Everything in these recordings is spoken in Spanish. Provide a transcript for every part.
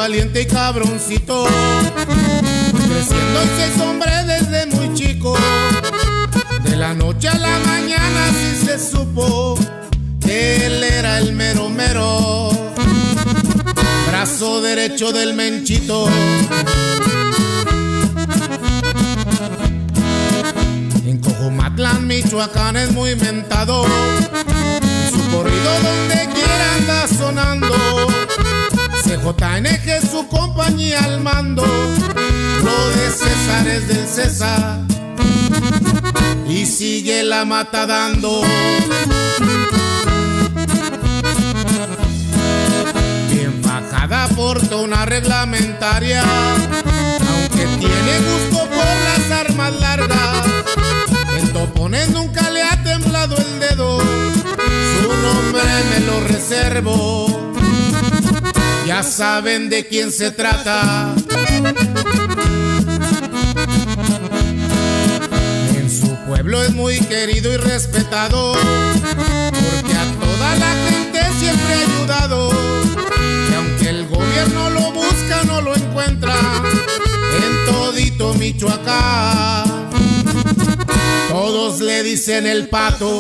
valiente y cabroncito, creciendo se hizo hombre desde muy chico. De la noche a la mañana sí se supo que él era el mero mero, brazo derecho del Menchito. En Cojumatlán, Michoacán es muy mentado, su corrido donde quiera anda sonando. CJNG es su compañía al mando, lo de César es del César y sigue la mata dando. Bien bajada porta una reglamentaria, aunque tiene gusto por las armas largas. En topones nunca le ha temblado el dedo, su nombre me lo reservo, ya saben de quién se trata. En su pueblo es muy querido y respetado, porque a toda la gente siempre ha ayudado. Y aunque el gobierno lo busca, no lo encuentra en todito Michoacán. Todos le dicen el Pato.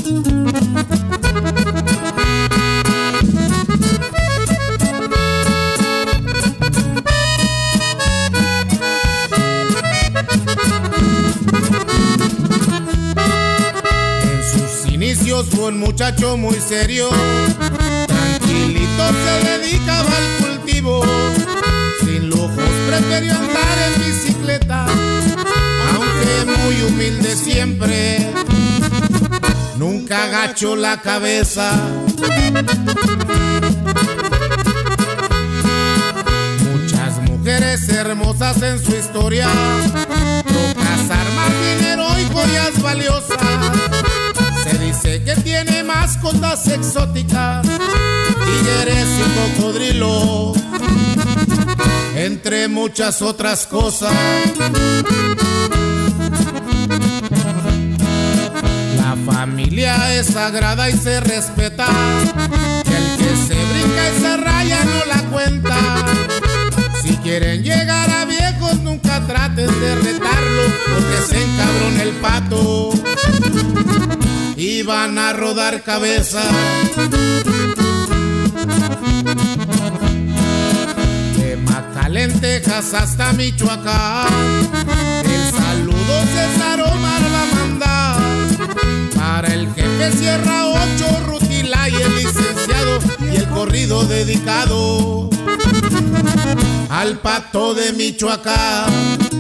Fue un muchacho muy serio, tranquilito se dedicaba al cultivo, sin lujos prefirió andar en bicicleta, aunque muy humilde siempre, nunca agachó la cabeza. Muchas mujeres hermosas en su historia, trocas, armas, dinero y joyas valiosas. Se dice que tiene mascotas exóticas, tigres y cocodrilo, entre muchas otras cosas. La familia es sagrada y se respeta, el que se brinca esa raya no la cuenta. Si quieren llegar a viejos nunca traten de retarlo, porque se encabrona el Pato y van a rodar cabeza. De McAllen, Texas hasta Michoacán, el saludo César Omar va a mandar para el jefe Sierra 8, Rutila y el licenciado, y el corrido dedicado al Pato de Michoacán.